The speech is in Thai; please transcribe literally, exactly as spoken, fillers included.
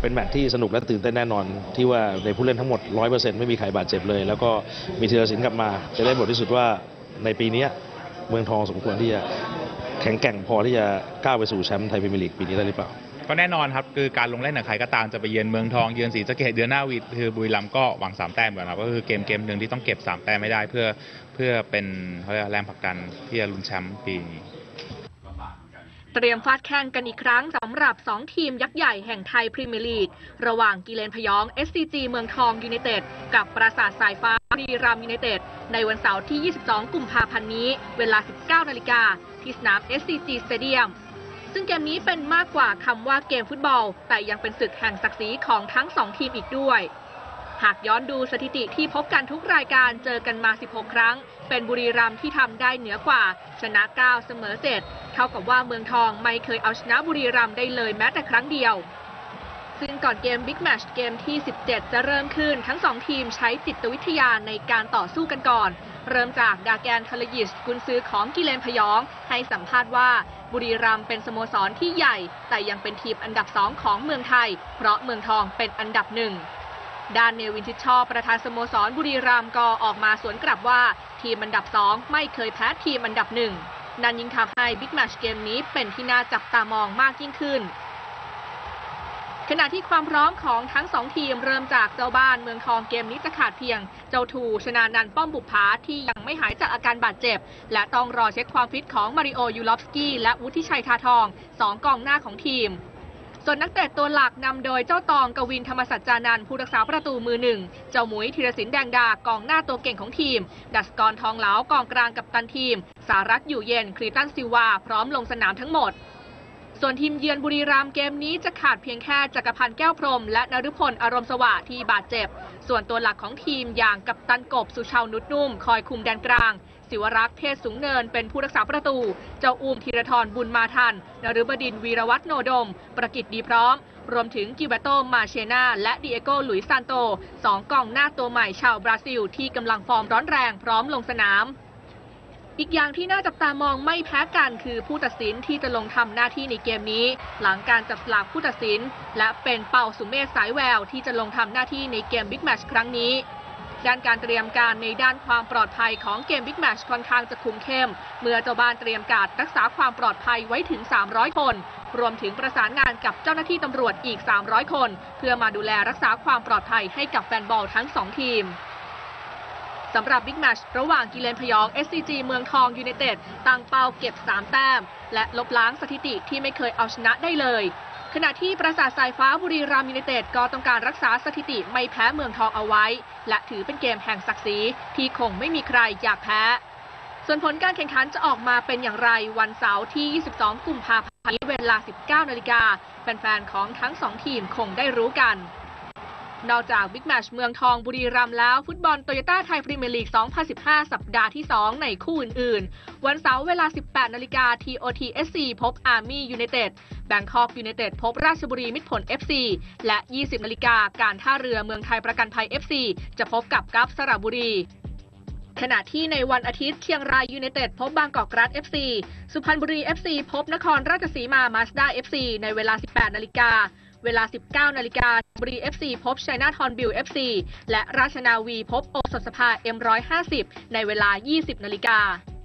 เป็นแมตช์ที่สนุกและตื่นเต้นแน่นอนที่ว่าในผู้เล่นทั้งหมด ร้อยเปอร์เซ็นต์ ไม่มีใครบาดเจ็บเลยแล้วก็มีธีรศิลป์กลับมาจะได้บทที่สุดว่าในปีนี้เมืองทองสมควรที่จะแข็งแกร่งพอที่จะก้าวไปสู่แชมป์ไทยพรีเมียร์ลีกปีนี้ได้หรือเปล่าก็แน่นอนครับคือการลงเล่นของใครก็ตามจะไปเยือนเมืองทองเยือนศรีสะเกษเดือนหน้าวีคือบุรีรัมย์ก็หวังสามแต้มก่อนครับก็คือเกมเกมหนึ่งที่ต้องเก็บสามแต้มไม่ได้เพื่อเพื่อเป็นเขาเรียกแรงผลักดันที่จะลุ้นแชมป์ปีนี้เตรียมฟาดแข่งกันอีกครั้งสำหรับสองทีมยักษ์ใหญ่แห่งไทยพรีเมียร์ลีกระหว่างกิเลนพยอง เอส ซี จี เมืองทองยูไนเต็ดกับปราสาทสายฟ้าบุรีรัมย์ยูไนเต็ดในวันเสาร์ที่ ยี่สิบสอง กุมภาพันธ์นี้เวลา สิบเก้า นาฬิกาที่สนาม เอส ซี จี Stadium ซึ่งเกมนี้เป็นมากกว่าคำว่าเกมฟุตบอลแต่ยังเป็นศึกแห่งศักดิ์ศรีของทั้งสองทีมอีกด้วยหากย้อนดูสถิติที่พบกันทุกรายการเจอกันมา สิบหก ครั้งเป็นบุรีรัมย์ที่ทำได้เหนือกว่าชนะ เก้า เสมอ เจ็ด เท่ากับว่าเมืองทองไม่เคยเอาชนะบุรีรัมย์ได้เลยแม้แต่ครั้งเดียวซึ่งก่อนเกมบิ๊กแมตช์เกมที่ สิบเจ็ด จะเริ่มขึ้นทั้งสองทีมใช้จิตวิทยาในการต่อสู้กันก่อนเริ่มจากดาแกนทลยิชกุนซือของกิเลนพยองให้สัมภาษณ์ว่าบุรีรัมย์เป็นสโมสรที่ใหญ่แต่ยังเป็นทีมอันดับสองของเมืองไทยเพราะเมืองทองเป็นอันดับหนึ่งด้านเนวินชิดชอบประธานสโมสรบุรีรัมย์ก็ออกมาสวนกลับว่าทีมอันดับสองไม่เคยแพ้ทีมอันดับหนึ่งนั่นยิ่งทำให้บิ๊กแมตช์เกมนี้เป็นที่น่าจับตามองมากยิ่งขึ้นขณะที่ความพร้อมของทั้งสองทีมเริ่มจากเจ้าบ้านเมืองทองเกมนี้จะขาดเพียงเจ้าทูชนานันท์ป้อมบุภาที่ยังไม่หายจากอาการบาดเจ็บและต้องรอเช็คความฟิตของมาริโอยูลอฟสกี้และวุฒิชัยทาทองสองกองหน้าของทีมส่วนนักเตะตัวหลักนำโดยเจ้าตองกวินธรรมสัจจานันท์ผู้รักษาประตูมือหนึ่งเจ้าหมุยธีรศิลป์แดงดากองหน้าตัวเก่งของทีมดัสกรทองเหลากองกลางกัปตันทีมสารัตน์อยู่เย็นครีตันซิลวาพร้อมลงสนามทั้งหมดส่วนทีมเยือนบุรีรัมย์เกมนี้จะขาดเพียงแค่จักรพันธ์แก้วพรหมและนฤพลอารมณ์สวัสดิ์ที่บาดเจ็บส่วนตัวหลักของทีมอย่างกัปตันกบสุชาวนุชนุ่มคอยคุมแดนกลางศิวรักษ์เทศสูงเนินเป็นผู้รักษาประตูเจ้าอูมธีรทรบุญมาทันนฤบดินทร์วีรวัฒน์โนดมประกิตดีพร้อมรวมถึงกิเบโตมาเชนาและดิเอโกหลุยซานโตสองกองหน้าตัวใหม่ชาวบราซิลที่กำลังฟอร์มร้อนแรงพร้อมลงสนามอีกอย่างที่น่าจับตามองไม่แพ้กันคือผู้ตัดสินที่จะลงทำหน้าที่ในเกมนี้หลังการจับสลากผู้ตัดสินและเป็นเป่าสุเมธสายแววที่จะลงทำหน้าที่ในเกมบิ๊กแมตช์ครั้งนี้ด้านการเตรียมการในด้านความปลอดภัยของเกมบิ๊กแมตช์ค่อนข้างจะคุมเข้มเมื่อเจ้าบ้านเตรียมการรักษาความปลอดภัยไว้ถึงสามร้อยคนรวมถึงประสานงานกับเจ้าหน้าที่ตำรวจอีกสามร้อยคนเพื่อมาดูแลรักษาความปลอดภัยให้กับแฟนบอลทั้งสองทีมสำหรับบิ๊กแมตช์ระหว่างกิเลนพยอง เอส ซี จี เมืองทองยูไนเต็ดตั้งเป้าเก็บสามแต้มและลบล้างสถิติที่ไม่เคยเอาชนะได้เลยขณะที่ปราสาทสายฟ้าบุรีรัมย์ยูไนเต็ดก็ต้องการรักษาสถิติไม่แพ้เมืองทองเอาไว้และถือเป็นเกมแห่งศักดิ์ศรีที่คงไม่มีใครอยากแพ้ส่วนผลการแข่งขันจะออกมาเป็นอย่างไรวันเสาร์ที่ ยี่สิบสอง กุมภาพันธ์เวลา สิบเก้า นาฬิกาแฟนๆของทั้งสองทีมคงได้รู้กันนอกจากบิ๊กแมตช์เมืองทองบุรีรัมย์แล้วฟุตบอลโตโยต้าไทยพรีเมียร์ลีก สองพันสิบห้า สัปดาห์ที่สองในคู่อื่นๆวันเสาร์เวลา สิบแปด นาฬิกา ที โอ ที เอส ซี พบอาร์มี่ยูไนเต็ดแบงคอกยูไนเต็ดพบราชบุรีมิตรผล เอฟ ซี และ ยี่สิบ นาฬิกาการท่าเรือเมืองไทยประกันภัย เอฟ ซี จะพบกับกัฟสระบุรีขณะที่ในวันอาทิตย์เชียงรายยูไนเต็ดพบบางกอกกรัฐ เอฟ ซี สุพรรณบุรี เอฟ ซี พบนครราชสีมามาสด้า เอฟ ซี ในเวลา สิบแปด นาฬิกาเวลา สิบเก้า นาฬิกาบุรี เอฟ ซี พบชัยนาทฮอนบิล เอฟ ซี และราชนาวีพบโอสถสภา เอ็ม หนึ่งร้อยห้าสิบ ในเวลา ยี่สิบ นาฬิกา